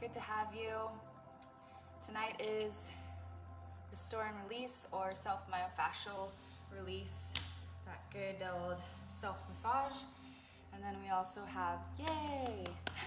Good to have you. Tonight is restore and release, or self-myofascial release, that good old self-massage. And then we also have, yay!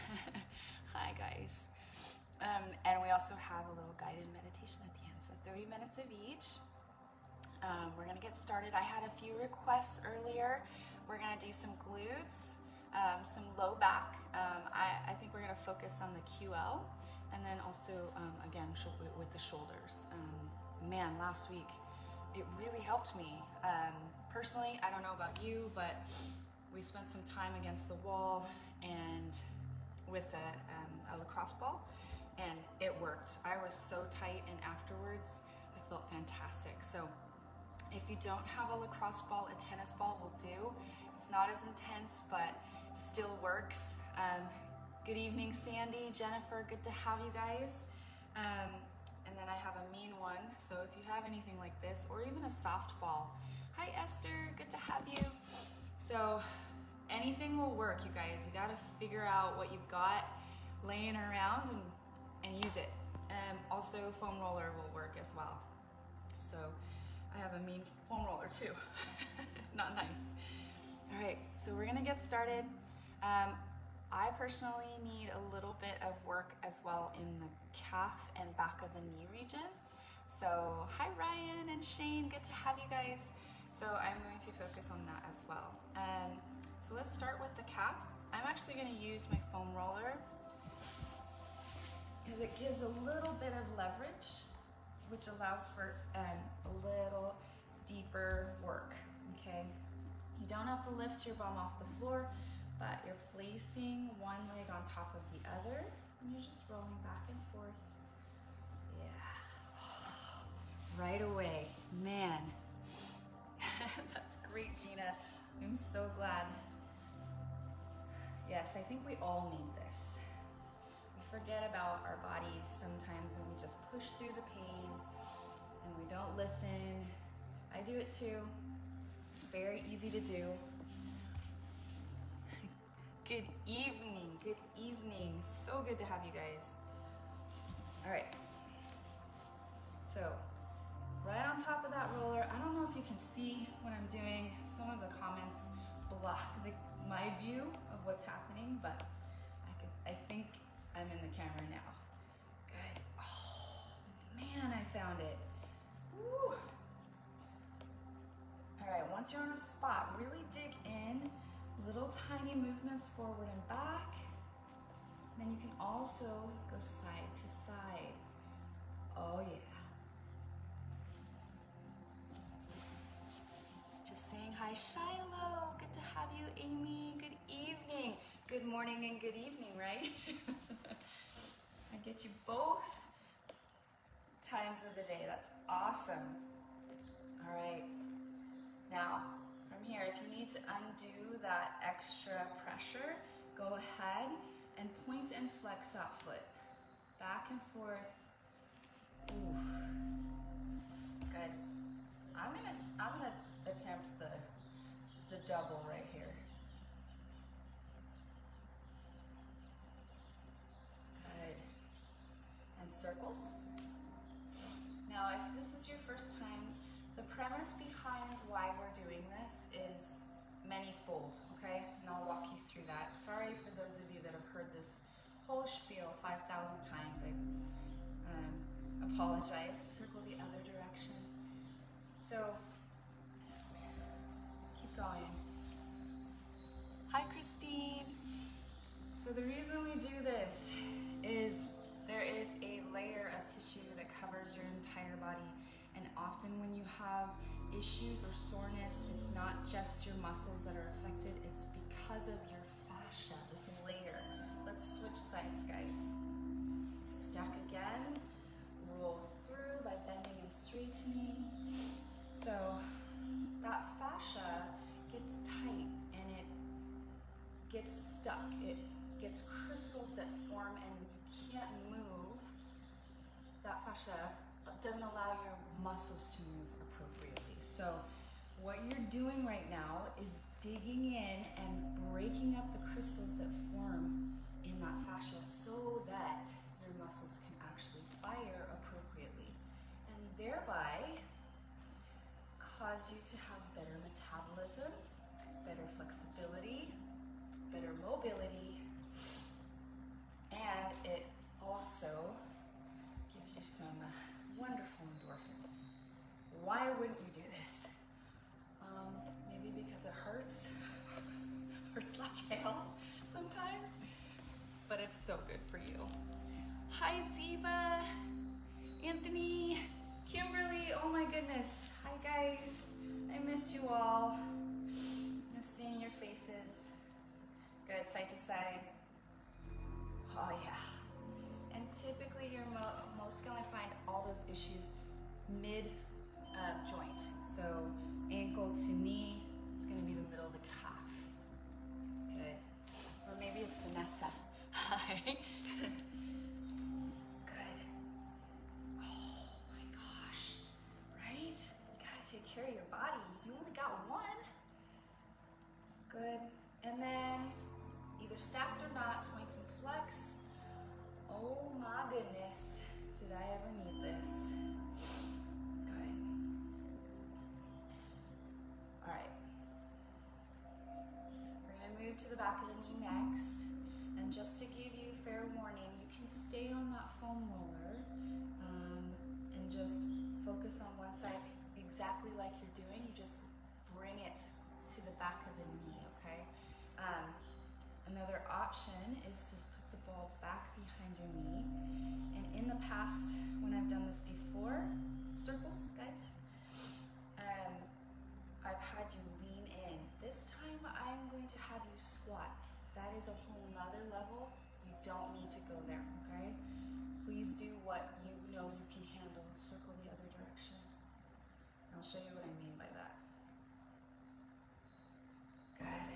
Hi guys. And we also have a little guided meditation at the end, so 30 minutes of each. We're gonna get started. I had a few requests earlier. We're gonna do some glutes, some low back. I think we're gonna focus on the QL, and then also, again, with the shoulders. Man, last week, it really helped me. Personally, I don't know about you, but we spent some time against the wall and with a lacrosse ball, and it worked. I was so tight, and afterwards, I felt fantastic. So if you don't have a lacrosse ball, a tennis ball will do. It's not as intense, but still works. Good evening, Sandy, Jennifer, good to have you guys. And then I have a mean one, so if you have anything like this, or even a softball. Hi Esther, good to have you. So anything will work, you guys. You gotta figure out what you've got laying around and use it. Also, foam roller will work as well. So I have a mean foam roller too. Not nice. All right, so we're gonna get started. I personally need a little bit of work as well in the calf and back of the knee region. So hi Ryan and Shane, good to have you guys. So I'm going to focus on that as well. So let's start with the calf. I'm actually gonna use my foam roller because it gives a little bit of leverage, which allows for a little deeper work, okay? You don't have to lift your bum off the floor, but you're placing one leg on top of the other, and you're just rolling back and forth. Yeah. Right away, man. That's great, Gina. I'm so glad. Yes, I think we all need this. We forget about our bodies sometimes, and we just push through the pain, and we don't listen. I do it too. Very easy to do. Good evening, good evening. So good to have you guys. All right. So, right on top of that roller, I don't know if you can see what I'm doing. Some of the comments block my view of what's happening, but I think I'm in the camera now. Good. Oh, man, I found it. Woo. All right, once you're on a spot, really dig in. Little tiny movements forward and back. Then you can also go side to side. Oh yeah. Just saying hi, Shiloh. Good to have you, Amy. Good evening. Good morning and good evening, right? I get you both times of the day. That's awesome. All right. Now, from here, if you need to undo that extra pressure, go ahead and point and flex that foot. Back and forth. Ooh. Good. I'm gonna attempt the double right here. Good. And circles. Now, if this is your first time, the premise behind why we're doing this is many-fold, okay? And I'll walk you through that. Sorry for those of you that have heard this whole spiel 5,000 times. I apologize. Circle the other direction. So, keep going. Hi, Christine. So the reason we do this is there is a layer of tissue that covers your entire body. And often when you have issues or soreness, it's not just your muscles that are affected, it's because of your fascia, this layer. Let's switch sides, guys. Stack again, roll through by bending and straightening. So that fascia gets tight and it gets stuck. It gets crystals that form and you can't move. That fascia doesn't allow your muscles to move appropriately. So what you're doing right now is digging in and breaking up the crystals that form in that fascia so that your muscles can actually fire appropriately, and thereby cause you to have better metabolism, better flexibility, better mobility, and it also gives you some wonderful endorphins. Why wouldn't you do this? Maybe because it hurts. Hurts like hell sometimes, but it's so good for you. Hi Ziva, Anthony, Kimberly, oh my goodness. Hi guys, I miss you all. Miss seeing your faces. Good, side to side. Oh yeah. And typically you're most gonna find all those issues mid joint. So ankle to knee, it's gonna be the middle of the calf. Good. Or maybe it's Vanessa. Hi. Good. Oh my gosh. Right? You gotta take care of your body. You only got one. Good. And then either stacked or not, point and flex. Oh my goodness. Did I ever need this? Good. All right. We're gonna move to the back of the knee next. And just to give you fair warning, you can stay on that foam roller and just focus on one side exactly like you're doing. You just bring it to the back of the knee, okay? Another option is to put the ball back behind your knee. And in the past, when I've done this before, circles, guys, I've had you lean in. This time, I'm going to have you squat. That is a whole nother level. You don't need to go there, okay? Please do what you know you can handle. Circle the other direction. I'll show you what I mean by that. Good.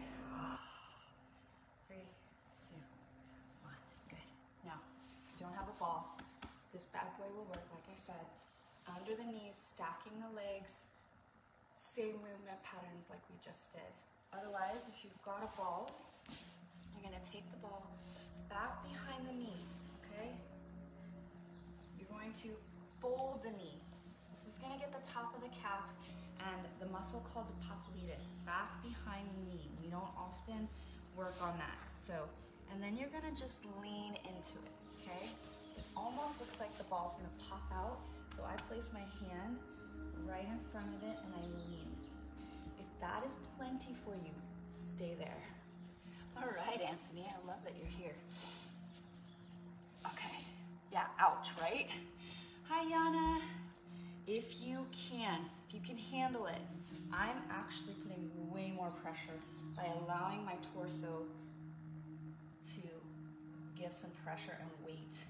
3, 2, 1. Good. Now, if you don't have a ball, this bad boy will work, like I said. Under the knees, stacking the legs, same movement patterns like we just did. Otherwise, if you've got a ball, you're gonna take the ball back behind the knee, okay? You're going to fold the knee. This is gonna get the top of the calf and the muscle called the popliteus, back behind the knee. We don't often work on that. So, and then you're gonna just lean into it, okay? It almost looks like the ball's gonna pop out, so I place my hand right in front of it and I lean. If that is plenty for you, stay there. All right, Anthony, I love that you're here. Okay, yeah, ouch, right? Hi, Yana. If you can handle it, I'm actually putting way more pressure by allowing my torso to give some pressure and weight.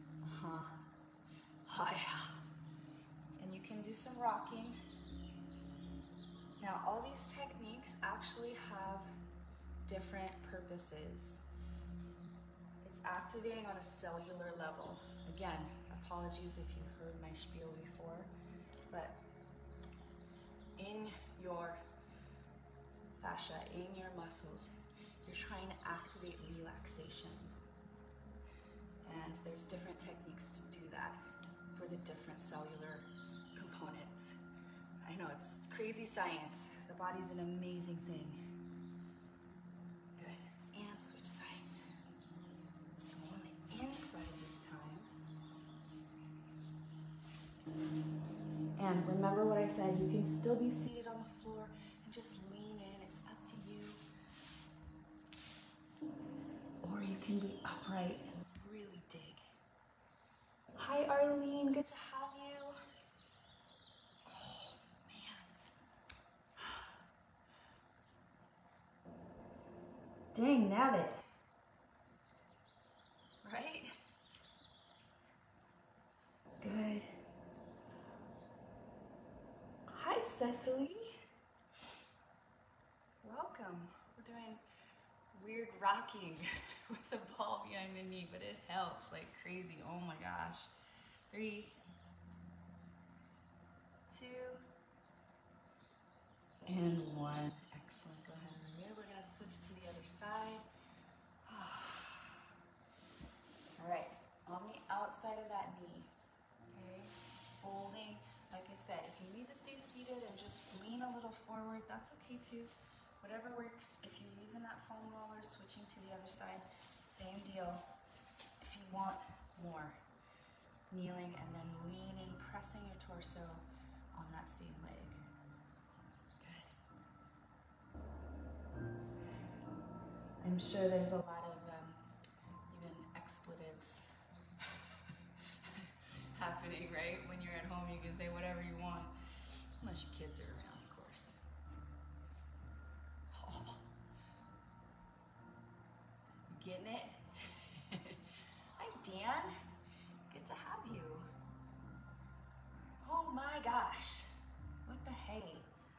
Oh yeah. And you can do some rocking. Now, all these techniques actually have different purposes. It's activating on a cellular level. Again, apologies if you heard my spiel before, but in your fascia, in your muscles, you're trying to activate relaxation. And there's different techniques to do that for the different cellular components. I know it's crazy science. The body's an amazing thing. Good. And switch sides. Go on the inside this time. And remember what I said, you can still be seated on the floor and just lean in. It's up to you. Or you can be upright and really dig. Hi, Arlene. Good to have you. Oh, man. Dang, nabbit. Right? Good. Hi, Cecily. Welcome. We're doing weird rocking with the ball behind the knee, but it helps like crazy. Oh my gosh. 3, 2, and 1. Excellent. Go ahead and remove. We're going to switch to the other side. All right. On the outside. outside of that knee, okay? Folding, like I said, if you need to stay seated and just lean a little forward, that's okay too. Whatever works. If you're using that foam roller, switching to the other side, same deal. If you want more, kneeling and then leaning, pressing your torso on that same leg. Good. I'm sure there's a lot of even expletives happening, right? When you're at home, you can say whatever you want, unless your kids are around, of course. Oh. Getting it? Hi, Dan. Good to have you. Oh my gosh. What the hey?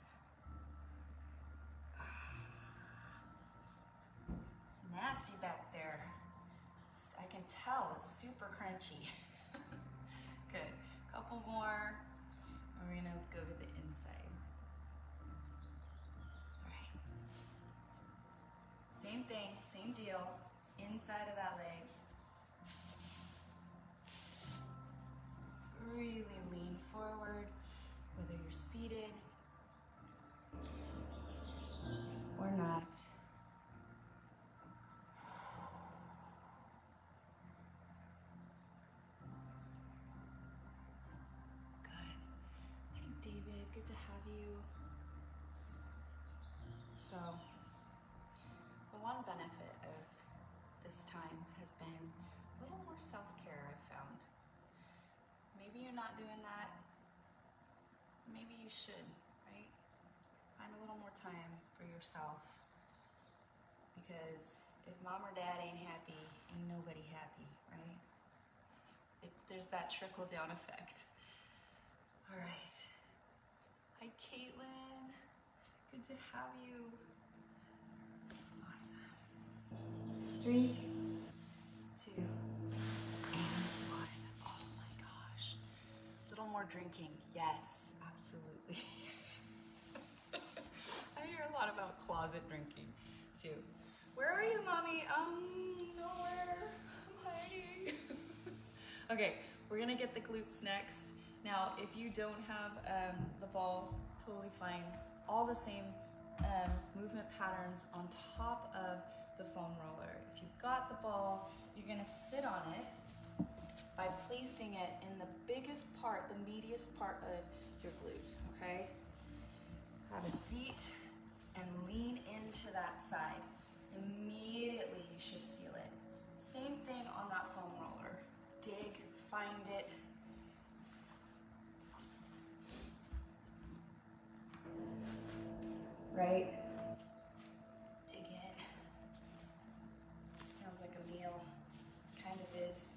It's nasty back there. I can tell it's super crunchy. Good. Couple more. And we're gonna go to the inside. All right. Same thing, same deal. Inside of that leg. Really lean forward, whether you're seated or not. Good. Hi, David. Good to have you. So, the one benefit of this time has been a little more self-care, I've found. Maybe you're not doing that. Maybe you should, right? Find a little more time for yourself. Because if mom or dad ain't happy, ain't nobody happy, right? There's that trickle-down effect. All right. Hi, Caitlin. Good to have you. Awesome. 3, 2, and 1. Oh my gosh. A little more drinking. Yes, absolutely. I hear a lot about closet drinking too. Where are you, mommy? Nowhere. I'm hiding. Okay, we're gonna get the glutes next. Now, if you don't have the ball, totally fine. All the same movement patterns on top of the foam roller. If you've got the ball, you're gonna sit on it by placing it in the biggest part, the meatiest part of your glute, okay? Have a seat and lean into that side. Immediately you should feel it. Same thing on that foam roller. Dig, find it. Right? Dig in. Sounds like a meal. Kind of is.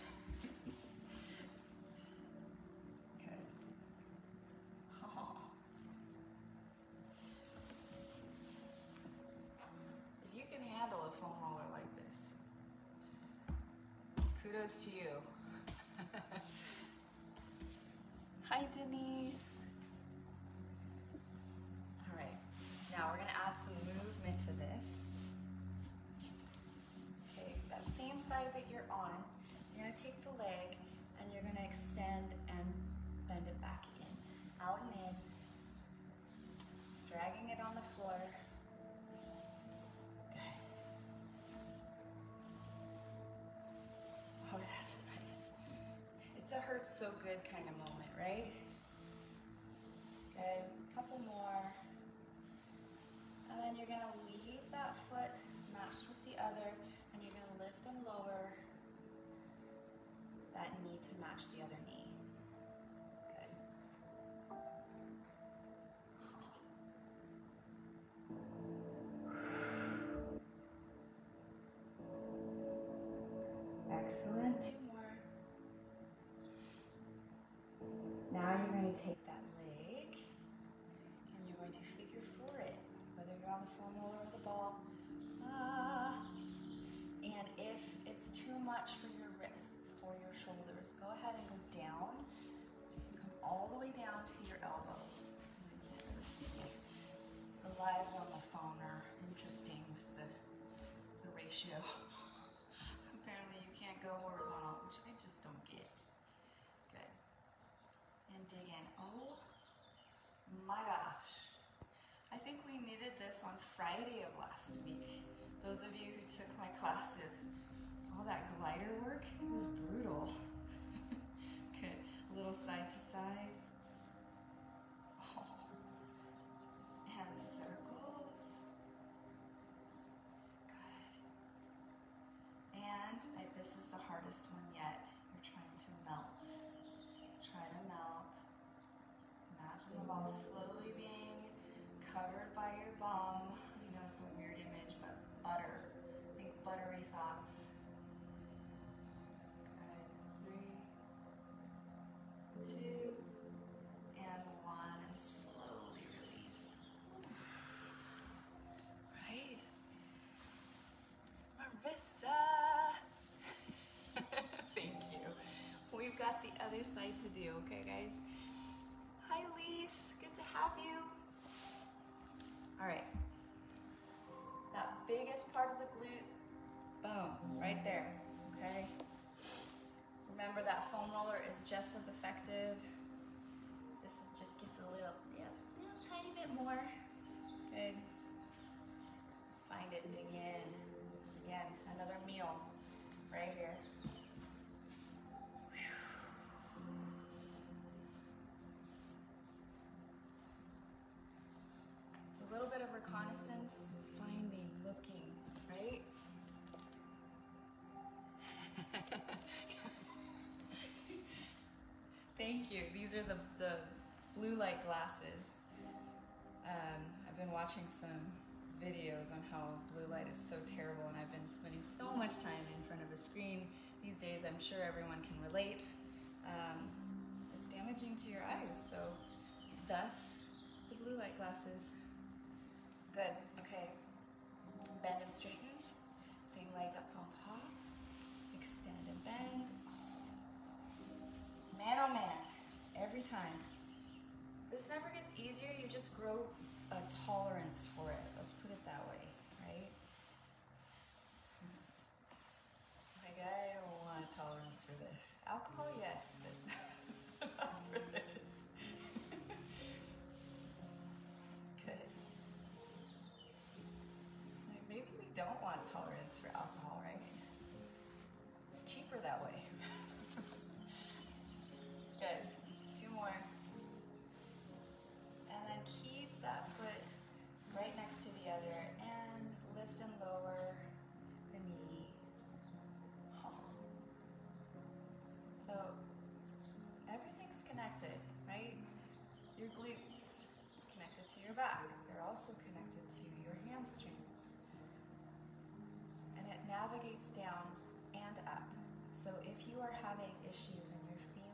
Good. Oh. If you can handle a foam roller like this, kudos to you. Hi, Denise. All right, now we're gonna add some movement to this. Okay, that same side that you're on, you're gonna take the leg and you're gonna extend and bend it back in. Out and in, dragging it on the floor. Good. Oh, that's nice. It's a hurts so good kind of moment, right? Good, couple more. And then you're gonna leave that foot matched with the other, and you're gonna lift and lower that knee to match the other knee. Good. Excellent. 2 more. Now you're going to take that leg and you're going to figure 4 it, whether you're on the foam roller or the ball. And if it's too much for your wrists or your shoulders, go ahead and go down. You can come all the way down to your elbow. You can't really see me. The lives on the phone are interesting with the ratio. Apparently you can't go horizontal, which I just don't and dig in. Oh my gosh. I think we needed this on Friday of last week. Those of you who took my classes, all that glider work, it was brutal. Good, a little side to side. Oh. And circles. Good. And this is the hardest one yet. You're trying to melt. Try to melt. Imagine the ball slowly being covered by your bum. You know, it's a weird image, but butter. Think buttery thoughts. Good. 3, 2, and 1, and slowly release. Right? Marissa! Thank you. We've got the other side to do, okay, guys? Hi, Lise. Good to have you. All right. That biggest part of the glute, boom, right there, okay? Remember that foam roller is just as effective. This is just gets a little tiny bit more. Good. Find it, dig in. Again, another meal right here. It's a little bit of reconnaissance, finding, looking, right? Thank you. These are the blue light glasses. I've been watching some videos on how blue light is so terrible, and I've been spending so much time in front of a screen these days. I'm sure everyone can relate. It's damaging to your eyes, so thus the blue light glasses. Good, okay. Bend and straighten. Same leg that's on top. Extend and bend. Man, oh man, every time. This never gets easier, you just grow a tolerance for it. Let's put it that way, right? Like, I don't want a tolerance for this. Alcohol, yes, but not for this. Good. Like, maybe we don't want tolerance for alcohol, right? It's cheaper that way. Good. 2 more. And then keep that foot right next to the other and lift and lower the knee. Oh. So everything's connected, right? Your glutes connected to your back. They're also connected to your hamstrings. And it navigates down and up. So if you are having issues and you're feeling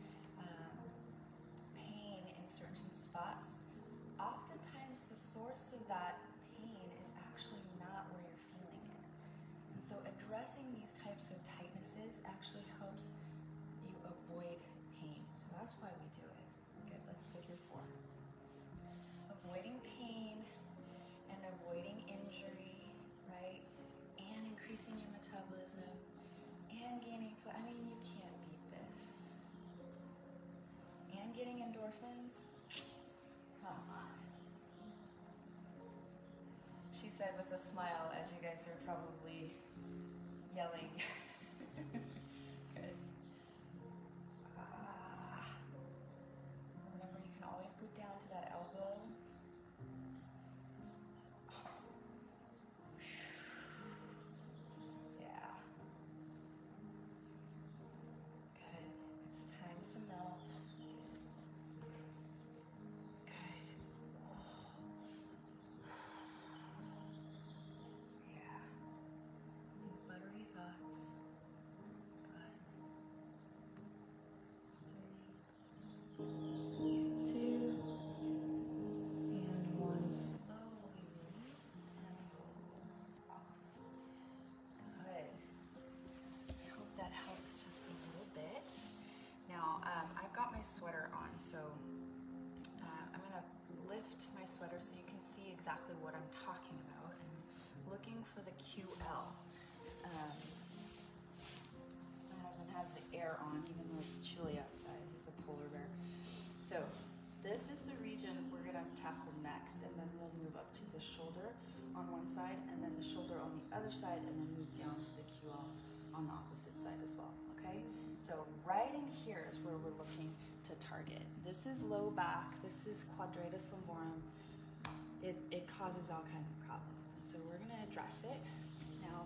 pain in certain spots, oftentimes the source of that pain is actually not where you're feeling it. And so addressing these types of tightnesses actually helps you avoid pain. So that's why we do it. Good, let's figure 4. Avoiding pain and avoiding injury, right? And increasing your metabolism and gaining, I mean, you can't beat this. And getting endorphins, come on. She said with a smile, as you guys are probably yelling. Good. Remember, you can always go down to that elbow. Yeah. Good. It's time to melt. Good. Yeah. Buttery thoughts. Good. 3, 2, and 1. Slowly release and roll off. Good. I hope that helps just a little bit. Now, I've got my sweater on, so I'm going to lift my sweater so you can see exactly what I'm talking about. I'm looking for the QL. My husband has the air on, even though it's chilly outside. He's a polar bear. this is the region we're gonna tackle next, and then we'll move up to the shoulder on one side, and then the shoulder on the other side, and then move down to the QL on the opposite side as well, okay? So right in here is where we're looking to target. This is low back, this is quadratus lumborum. It causes all kinds of problems, and so we're gonna address it. Now,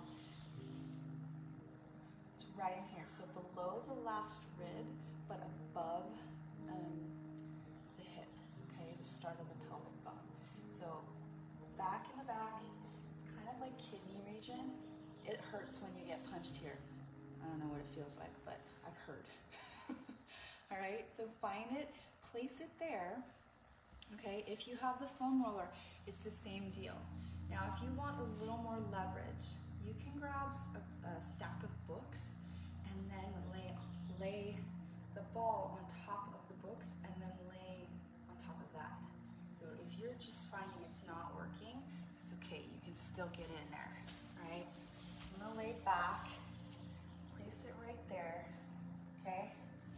it's right in here, so below the last rib, but above the hip, okay, the start of the pelvic bone. So back in the back, it's kind of like kidney region. It hurts when you get punched here. I don't know what it feels like, but I've heard. All right, so find it, place it there. Okay, if you have the foam roller, it's the same deal. Now, if you want a little more leverage, you can grab a stack of books and then lay the ball on top of the books and then lay on top of that. So if you're just finding it's not working, it's okay, you can still get in there, right? I'm gonna lay back, place it right there, okay?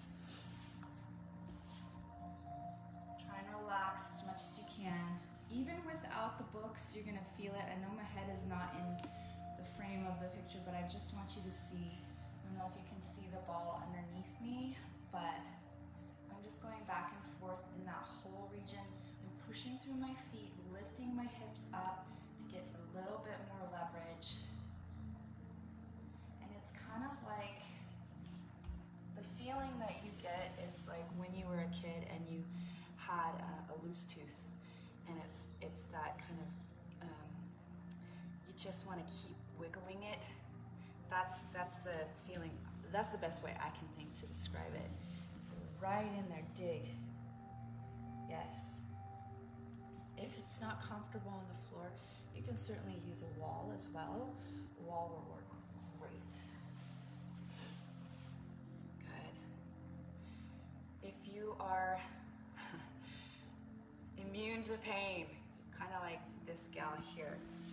Try and relax as much as you can. Even without the books, you're gonna feel it. I know my head is not in the frame of the picture, but I just want you to see. I don't know if you can see the ball underneath me, but I'm just going back and forth in that whole region. I'm pushing through my feet, lifting my hips up to get a little bit more leverage. And it's kind of like the feeling that you get is like when you were a kid and you had a loose tooth, and it's that kind of you just want to keep wiggling it. That's the feeling. That's the best way I can think to describe it. So right in there, dig. Yes. If it's not comfortable on the floor, you can certainly use a wall as well. A wall will work great. Good. If you are immune to pain, kind of like this gal here.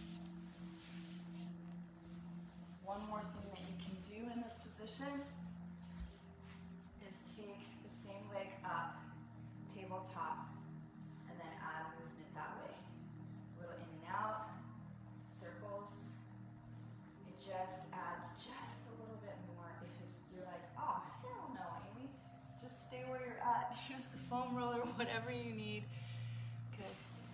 One more thing that you can do in this position is take the same leg up, tabletop, and then add movement that way. A little in and out, circles. It just adds just a little bit more if you're like, oh, hell no, Amy. Just stay where you're at. Use the foam roller, whatever you need. Good.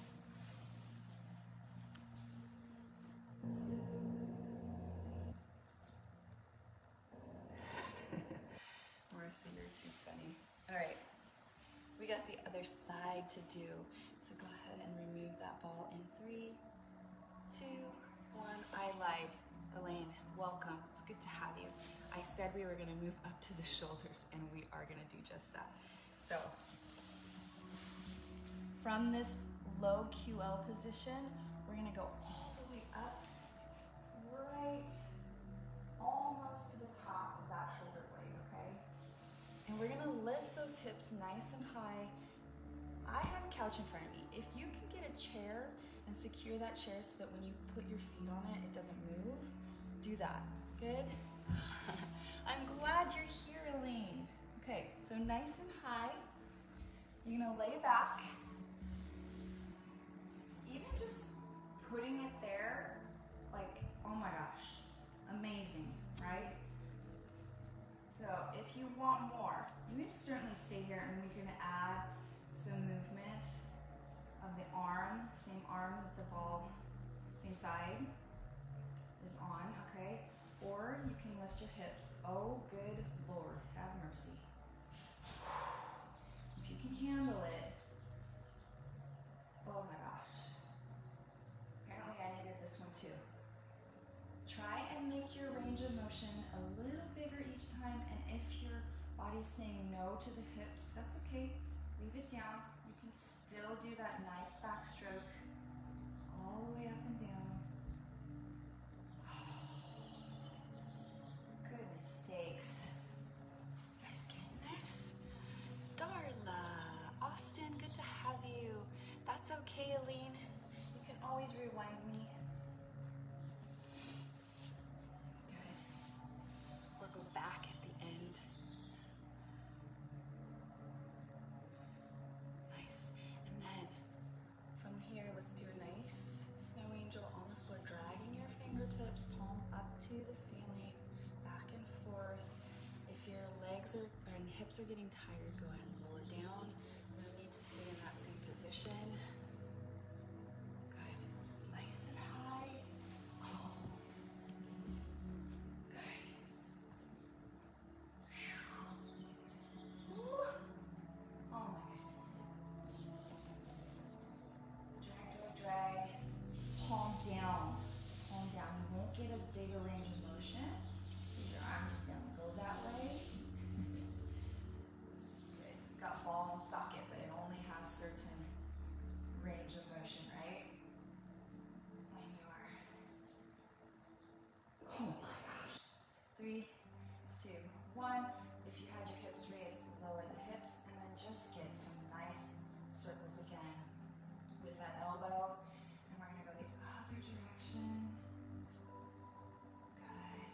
Marissa, you're too funny. All right, we got the other side to do. So go ahead and remove that ball in 3, 2, 1. I lied. Elaine, welcome. It's good to have you. I said we were gonna move up to the shoulders, and we are gonna do just that. So, from this low QL position, we're gonna go all the way up, right almost to the top of that shoulder blade, okay? And we're gonna lift those hips nice and high. I have a couch in front of me. If you can get a chair and secure that chair so that when you put your feet on it, it doesn't move, do that. Good? I'm glad you're here, Elaine. Okay, so nice and high. You're gonna lay back. Even just putting it there, like, oh my gosh, amazing, right? So if you want more, you can certainly stay here and we can add some movement of the arm, same arm that the ball, same side is on, okay? Or you can lift your hips. Oh, good Lord, have mercy. If you can handle it, oh my gosh. Apparently I needed this one too. Try and make your range of motion a little bigger each time, and if your body's saying no to the hips, that's okay. Leave it down. You can still do that nice backstroke all the way up and down. Goodness sakes. You guys getting this? Darla, Austin, good to have you. That's okay, Aline. You can always rewind me. Good. Or go back at the end. Nice. legs are and hips are getting tired, go ahead and lower down. No need to stay in that same position. Good. Nice and high. Oh. Good. Whew. Oh my goodness. Drag, drag, drag. Palm down. Palm down. You won't get as big a range of motion. Your arms don't go that way. Good. You've got ball and socket, but it only has certain range of motion, right? When you are. Oh my gosh. 3, 2, 1. If you had your hips raised, lower the hips, and then just get some nice circles again with that elbow. And we're gonna go the other direction. Good.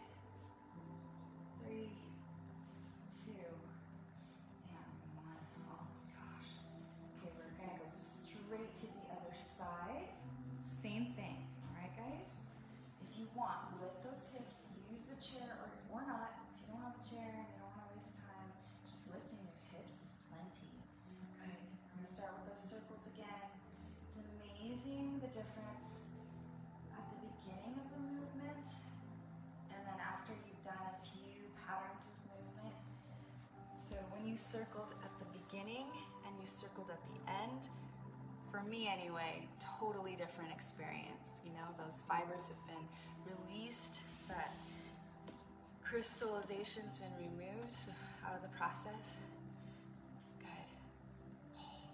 3, 2, and 1. Oh my gosh. Okay, we're gonna go straight to the other side. Same thing, all right, guys? If you want, lift those hips, use the chair or not. If you don't have a chair and you don't want to waste time, just lifting your hips is plenty. Good. We're gonna start with those circles again. It's amazing the difference at the beginning of the movement and then after you've done a few patterns of movement. So when you circled at the beginning and you circled at the end, for me anyway, totally different experience. You know, those fibers have been released, that crystallization's been removed out of the process. Good. Oh.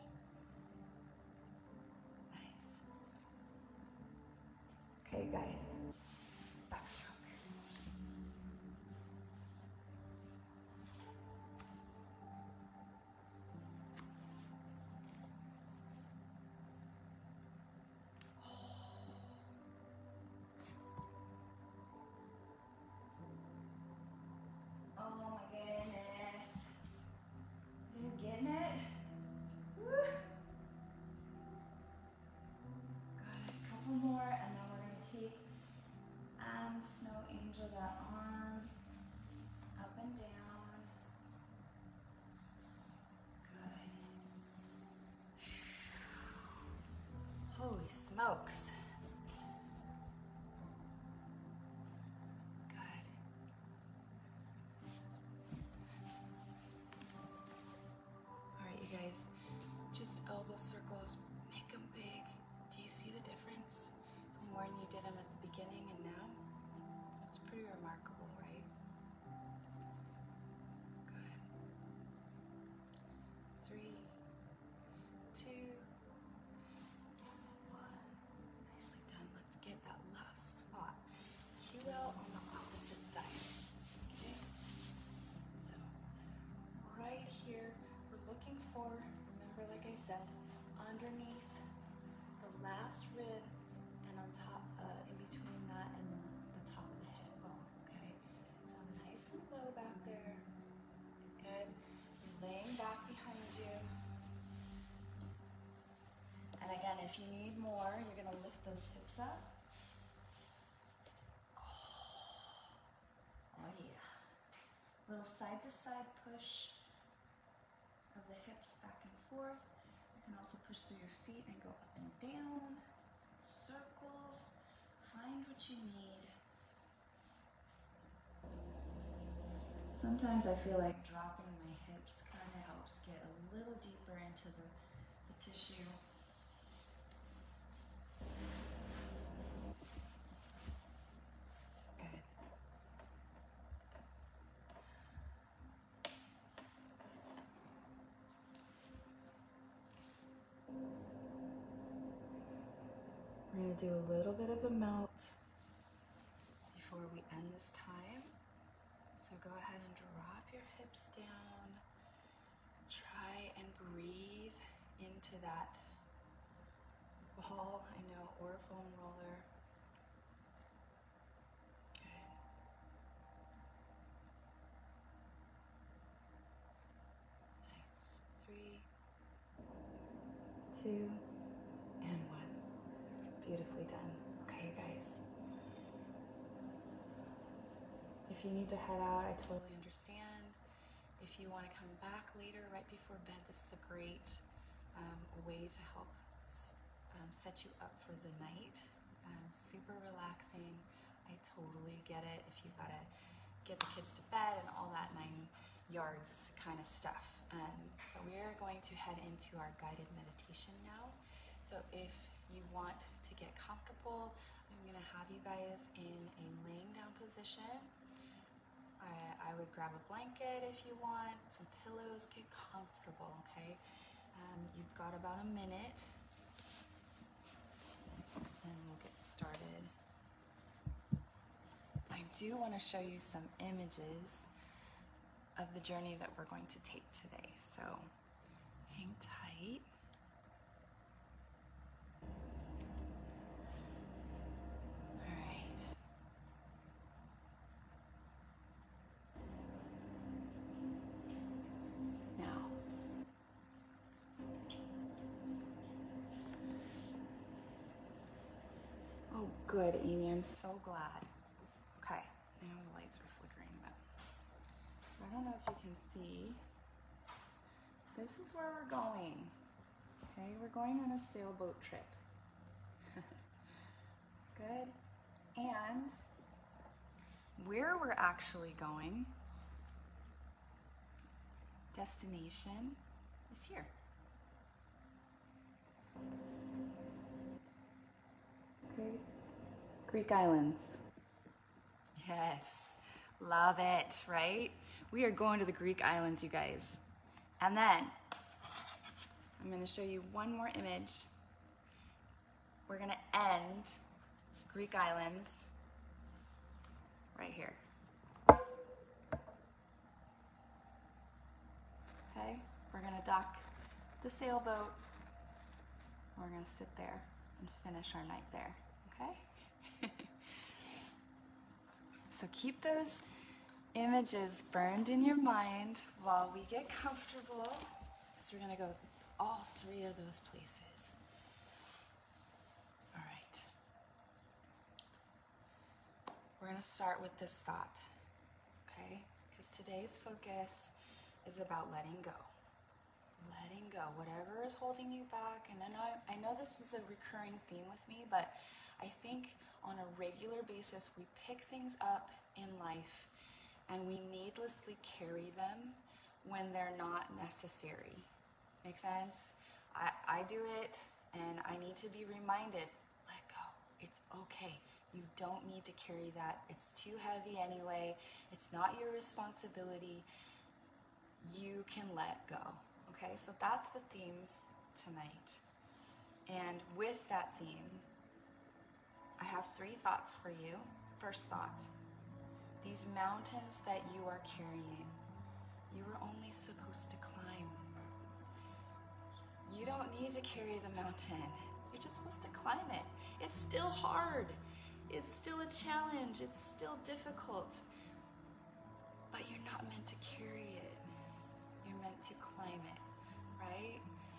Nice. Okay, guys. Backstroke. Oh my goodness. You getting it? Woo. Good. A couple more, and then we're going to take and snow angel that arm up and down. Good. Holy smokes. Good. All right, you guys, just elbow circles, make them big. Do you see the difference from when you did them at the beginning and now? It's pretty remarkable, right? Good. 3, 2, 1. Nicely done. Let's get that last spot. QL on the opposite side. Okay? So, right here, we're looking for, remember, like I said, underneath the last rib and on top, in between that and the top of the hip bone, okay? So nice and low back there. Good. You're laying back behind you. And again, if you need more, you're gonna lift those hips up. Oh yeah. Little side to side push of the hips back and forth. You can also push through your feet and go up and down. Circles. Find what you need. Sometimes I feel like dropping my hips kind of helps get a little deeper into the tissue. Good. We're going to do a little bit of a melt before we end this time. So go ahead and drop your hips down. Try and breathe into that ball, I know, or foam roller. Good. Nice. 3, 2, and 1. Beautifully done. Okay, guys. If you need to head out, I totally understand. if you want to come back later, right before bed, this is a great way to help set you up for the night. Super relaxing. I totally get it if you gotta get the kids to bed and all that 9 yards kind of stuff. But we are going to head into our guided meditation now. So if you want to get comfortable, I'm gonna have you guys in a laying down position. I would grab a blanket if you want, some pillows, get comfortable, okay? You've got about a minute and we'll get started. I do want to show you some images of the journey that we're going to take today, so hang tight. Oh, good, Amy. I'm so glad. Okay, I know the lights were flickering, but so I don't know if you can see. This is where we're going. Okay, we're going on a sailboat trip. Good. And where we're actually going, destination, is here. Greek islands. Yes, love it, right? We are going to the Greek islands, you guys. And then, I'm gonna show you one more image. We're gonna end Greek islands right here. Okay, we're gonna dock the sailboat. We're gonna sit there and finish our night there, okay? So keep those images burned in your mind while we get comfortable, because we're gonna go all 3 of those places. All right. We're gonna start with this thought, okay? Because today's focus is about letting go. Letting go, whatever is holding you back. And I know this was a recurring theme with me, but I think on a regular basis we pick things up in life and we needlessly carry them when they're not necessary. Make sense? I do it and I need to be reminded, let go. It's okay. You don't need to carry that. It's too heavy anyway. It's not your responsibility. You can let go. Okay, so that's the theme tonight. And with that theme, I have 3 thoughts for you. First thought, these mountains that you are carrying, you were only supposed to climb. You don't need to carry the mountain. You're just supposed to climb it. It's still hard. It's still a challenge. It's still difficult. But you're not meant to carry it. You're meant to climb it, right?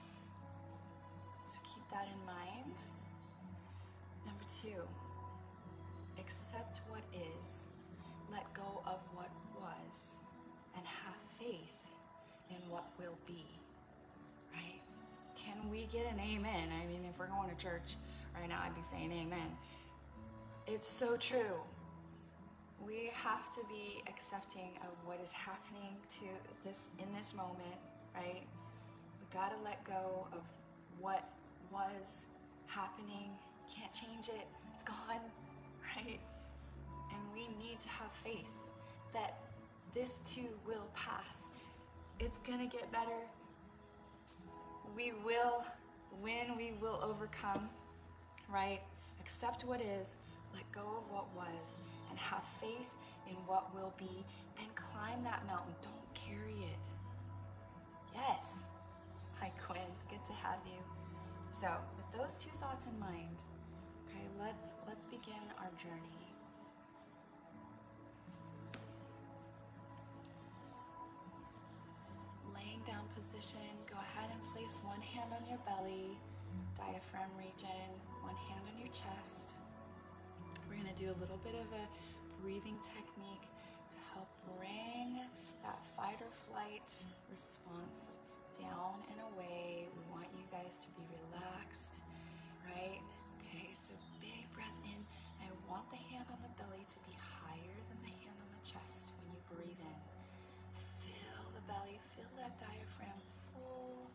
So keep that in mind. Number 2, accept what is, let go of what was, and have faith in what will be, right? Can we get an amen? I mean, if we're going to church right now, I'd be saying amen. It's so true. We have to be accepting of what is happening in this moment, right? We gotta let go of what was happening. Can't change it. It's gone, right? And we need to have faith that this too will pass. It's gonna get better. We will win. We will overcome, right? Accept what is, let go of what was, and have faith in what will be, and climb that mountain. Don't carry it. Yes. Hi, Quinn. Good to have you. So, with those 2 thoughts in mind, okay, let's begin our journey. Laying down position, go ahead and place one hand on your belly, diaphragm region, one hand on your chest. We're gonna do a little bit of a breathing technique to help bring that fight or flight response down and away. We want you guys to be relaxed, right? Okay, so big breath in. I want the hand on the belly to be higher than the hand on the chest when you breathe in. Fill the belly, fill that diaphragm full.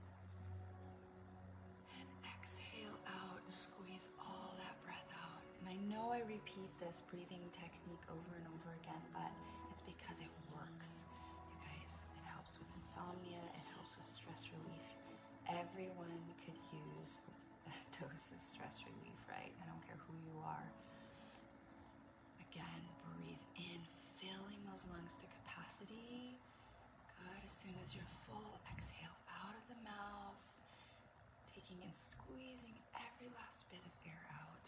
And exhale out, squeeze all that breath out. And I know I repeat this breathing technique over and over again, but it's because it works. You guys, it helps with insomnia, it helps with stress relief. Everyone could use a dose of stress relief, right? I don't care who you are. Again, breathe in, filling those lungs to capacity. Good. As soon as you're full, exhale out of the mouth, taking in, squeezing every last bit of air out.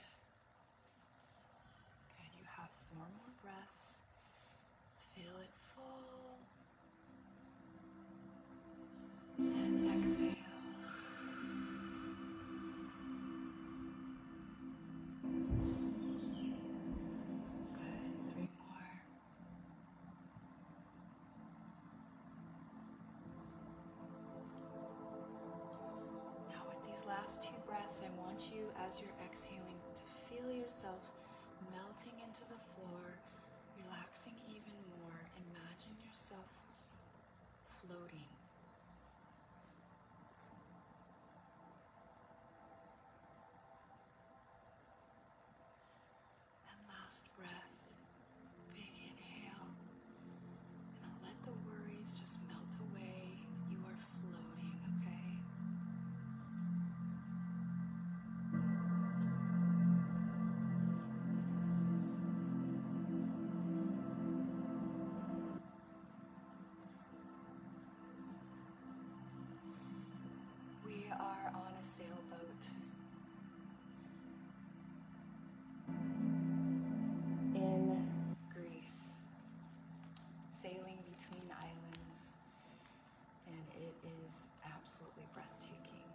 Good. You have 4 more breaths. Feel it full. And exhale. Good. 3 more. Now with these last 2 breaths, I want you, as you're exhaling, to feel yourself melting into the floor, relaxing even more. Imagine yourself floating. And last breath, big inhale. And let the worries just melt away. You are floating, okay? We are on a sailboat in Greece, sailing between islands, and it is absolutely breathtaking.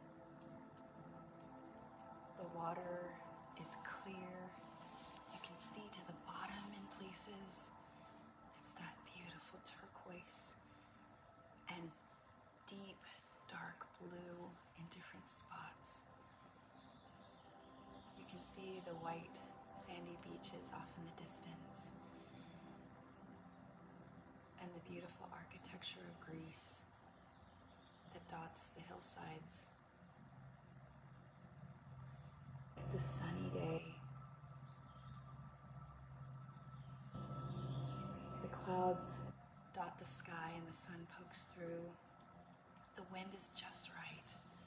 The water is clear. You can see to the bottom in places. It's that beautiful turquoise and deep dark blue in different spots. You can see the white sandy beaches off in the distance and the beautiful architecture of Greece that dots the hillsides. It's a sunny day. The clouds dot the sky and the sun pokes through. The wind is just right.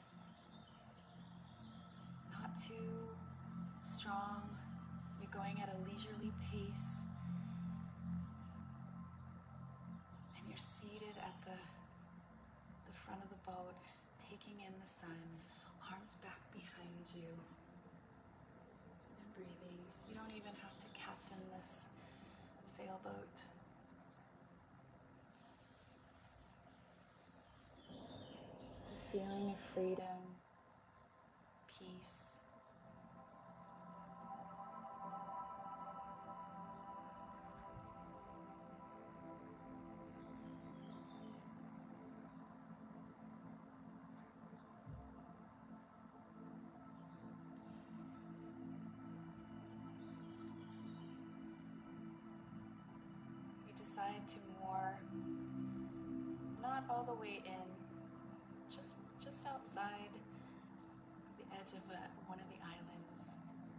Not too strong. You're going at a leisurely pace. And you're seated at the front of the boat, taking in the sun, arms back behind you, and breathing. You don't even have to captain this sailboat. It's a feeling of freedom, peace. We decide to moor, not all the way in, just outside the edge of one of the islands,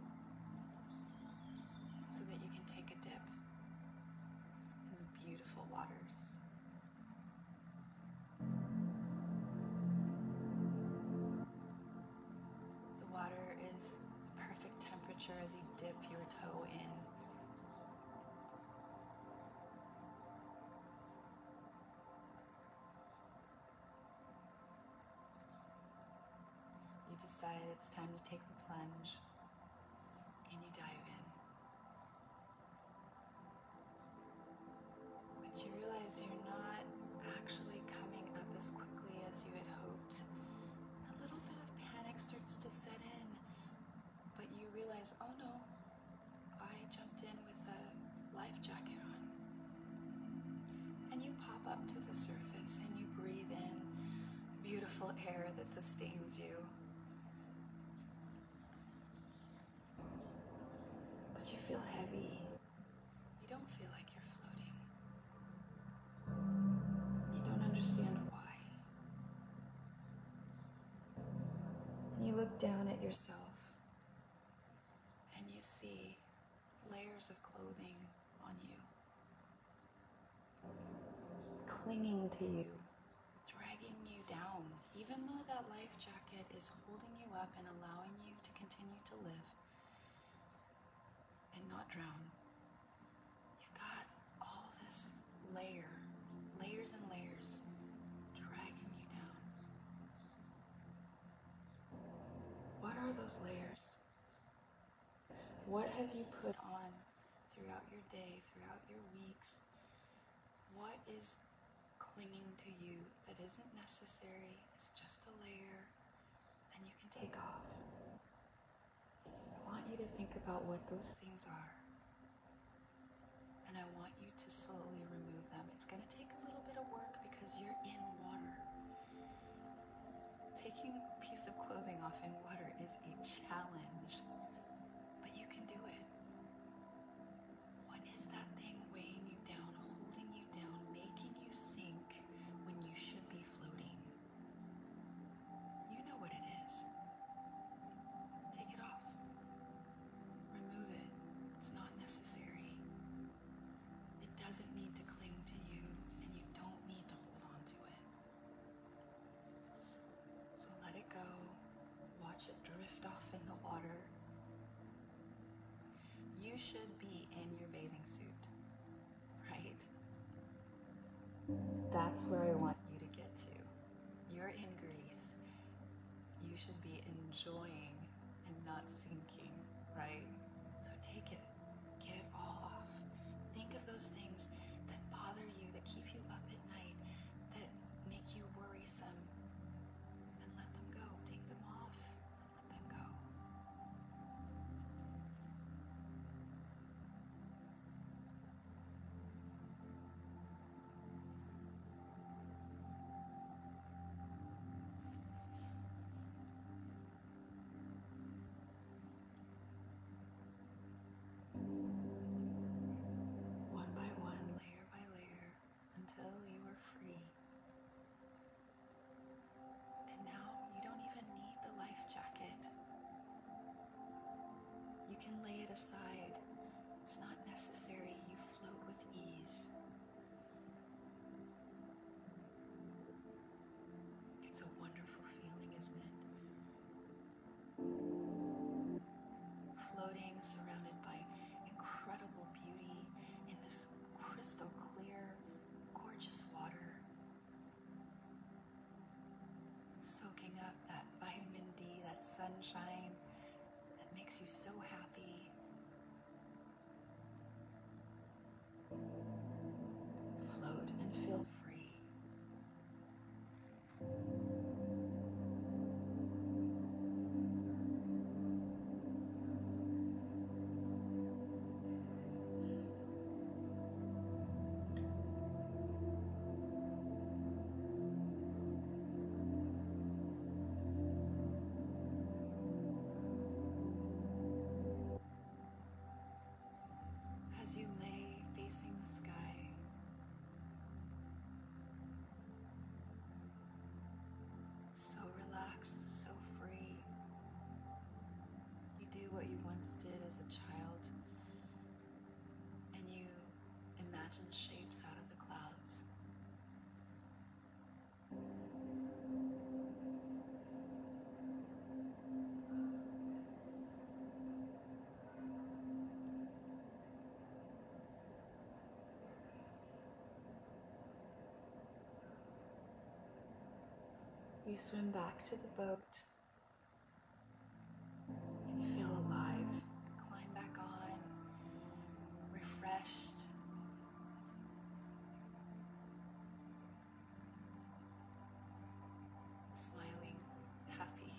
so that you can take a dip in the beautiful waters. The water is the perfect temperature as you dip your toe in. You decide it's time to take the plunge, and you dive in. But you realize you're not actually coming up as quickly as you had hoped. A little bit of panic starts to set in, but you realize, oh no, I jumped in with a life jacket on. And you up to the surface and you breathe in beautiful air that sustains you. But you feel heavy. You don't feel like you're floating. You don't understand why. And you look down at yourself and you see layers of clothing on you, clinging to you, dragging you down, even though that life jacket is holding you up and allowing you to continue to live and not drown. You've got all this layers and layers dragging you down. What are those layers? What have you put on throughout your day, throughout your weeks? What is clinging to you that isn't necessary? It's just a layer and you can take off. I want you to think about what those things are. And I want you to slowly remove them. It's going to take a little bit of work because you're in water. Taking a piece of clothing off in water is a challenge, but you can do it. What is that thing weighing you down, holding you down, making you sink when you should be floating? You know what it is. Take it off. Remove it. It's not necessary. It doesn't need to cling to you, and you don't need to hold on to it. So let it go. Watch it drift off in the water. You should be in your bathing suit, right? That's where I want you to get to. You're in Greece. You should be enjoying and not sinking, right? So take it. Get it all off. Think of those things that bother you, that keep you up at night, that make you worrisome, and let them go. Take them off. Let them go. One by one, layer by layer, until you are free. And now you don't even need the life jacket. You can lay it aside. It's not necessary. You float with ease. It's a wonderful feeling, isn't it? Floating, surrounded by incredible beauty in this crystal clear, gorgeous water. Soaking up that vitamin D, that sunshine that makes you so happy. Float and feel free. As you lay facing the sky, so relaxed, so free. You do what you once did as a child, and you imagine shapes out of the clouds. You swim back to the boat and you feel alive. Climb back on, refreshed. Smiling, happy.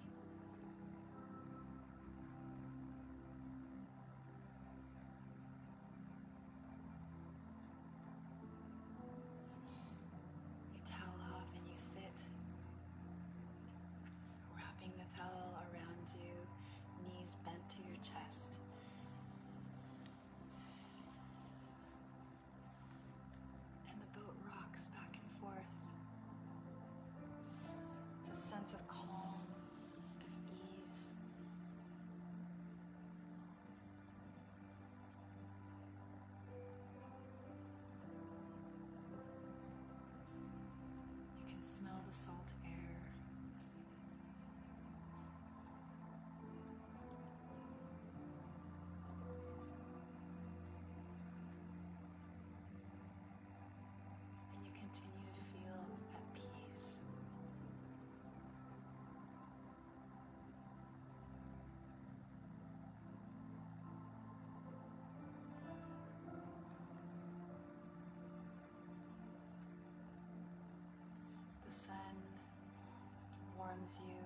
grounds you,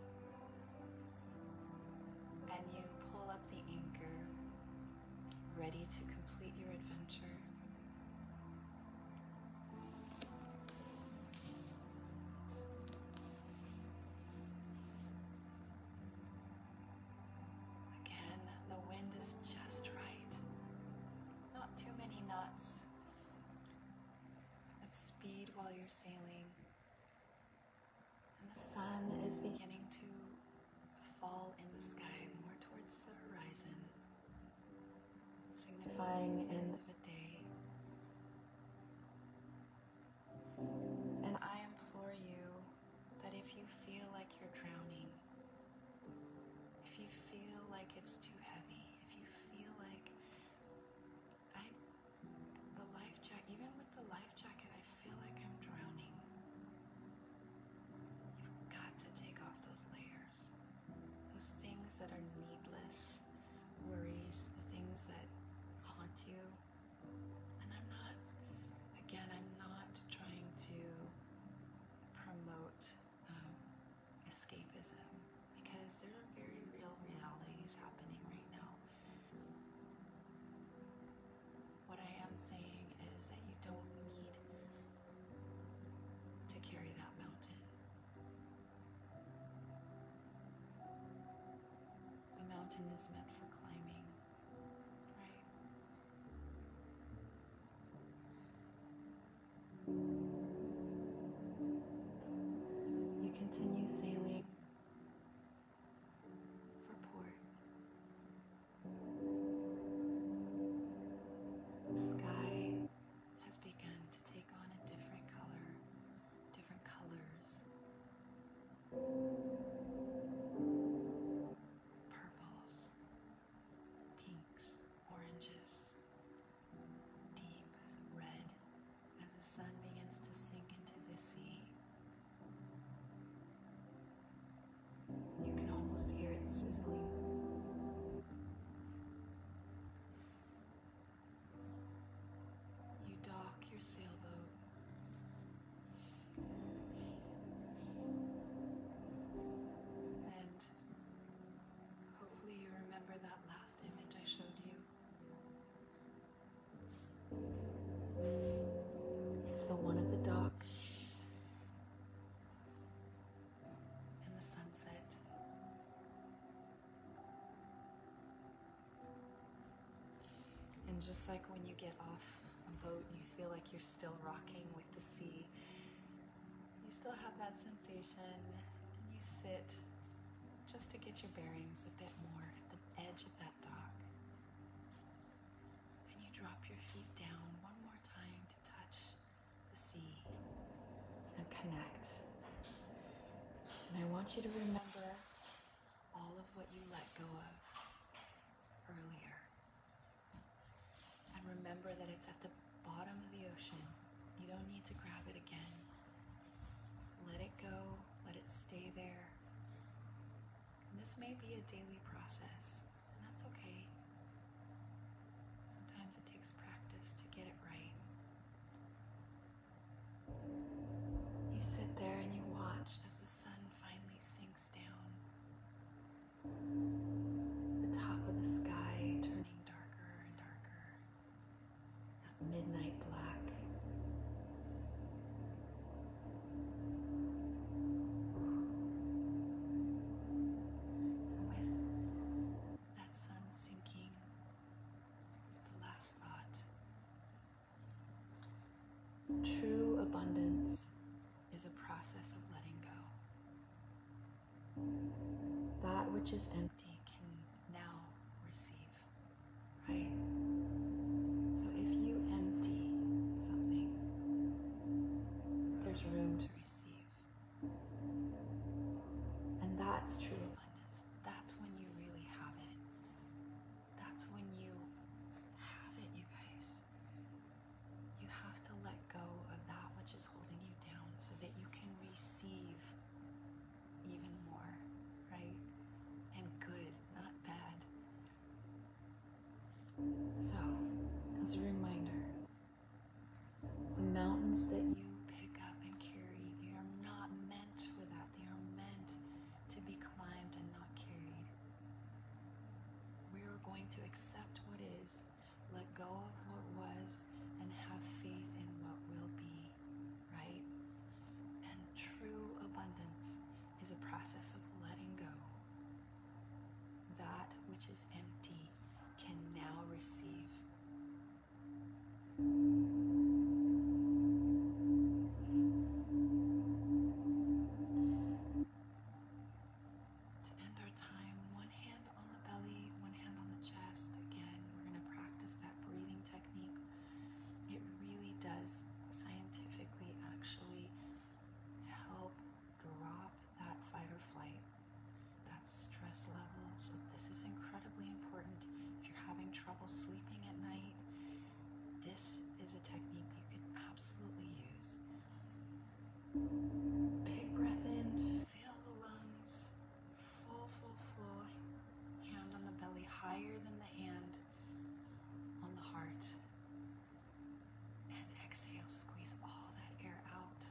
and you pull up the anchor, ready to complete your adventure. Again, the wind is just right. Not too many knots of speed while you're sailing. And the sun is beginning to fall in the sky more towards the horizon, signifying end of a day. And I implore you that if you feel like you're drowning, if you feel like it's too heavy, if you feel like the life jacket, even with the life jacket, I feel like I'm drowning. You've got to take off those layers, those things that are needless, worries, the things that haunt you. And I'm not trying to promote escapism, because there are very real realities happening right now. What I am saying is that you don't need to carry that mountain. The mountain is meant for climbing, right? You continue sailing for port. The sky has begun to take on a different color, different colors. Purples, pinks, oranges, deep red as the sun begins to sink into the sea. You can almost hear it sizzling. You dock your sailboat. And hopefully you remember that last image I showed you. It's the one of the dock and the sunset. And just like when you get off a boat, you feel like you're still rocking with the sea. You still have that sensation, and you sit just to get your bearings a bit more at the edge of that dock. And you drop your feet down one more time to touch the sea and connect. And I want you to remember all of what you let go of earlier. And remember that it's at the bottom of the ocean. You don't need to grab it again. Let it go, let it stay there. And this may be a daily process, and that's okay. Sometimes it takes practice to get it right. You sit there and you watch as the sun finally sinks down. The top of the sky turning darker and darker. That midnight black. And with that sun sinking, the last thought. True abundance is a process of letting go. That which is empty can now receive, right? So if you empty something, there's room to receive. And that's true abundance. That's when you really have it. That's when you have it, you guys. You have to let go of that which is holding you down so that you can receive even more, right? And good, not bad. So, as a reminder, the mountains that you pick up and carry, they are not meant for that. They are meant process of letting go. That which is empty can now receive. To end our time, one hand on the belly, one hand on the chest. Again, we're going to practice that breathing technique. It really does scientifically actually help drop that fight or flight, that stress level. So this is incredibly important. If you're having trouble sleeping at night, this is a technique you can absolutely use. Big breath in, fill the lungs, full, full, full. Hand on the belly, higher than the hand on the heart. And exhale, squeeze all that air out.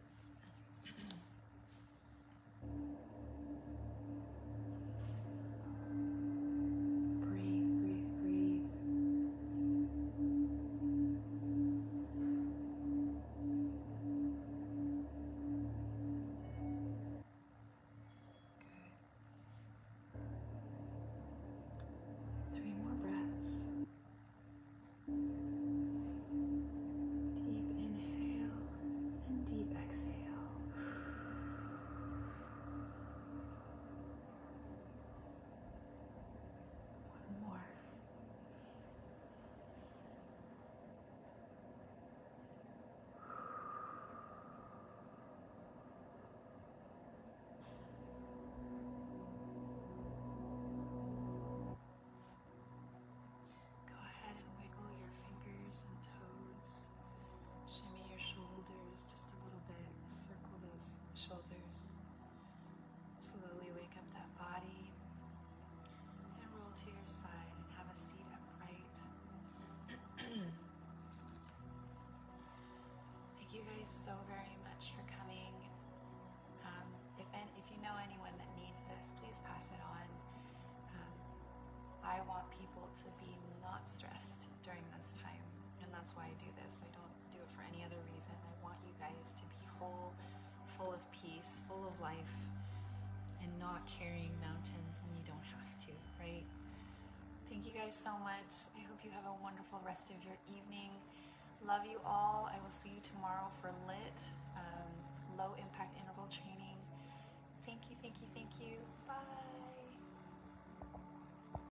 Breathe, breathe, breathe. Good. 3 more breaths. Deep inhale and deep exhale. One more. Go ahead and wiggle your fingers and toes. Shimmy your shoulders just a little bit. Circle those shoulders. Slowly wake up that body and roll to your side and have a seat upright. Thank you guys so very much for coming. If you know anyone that needs this, please pass it on. I want people to be not stressed during this time, and that's why I do this. I don't do it for any other reason. I want you guys to be whole, full of peace, full of life, and not carrying mountains when you don't have to, right? Thank you guys so much. I hope you have a wonderful rest of your evening. Love you all. I will see you tomorrow for LIIT.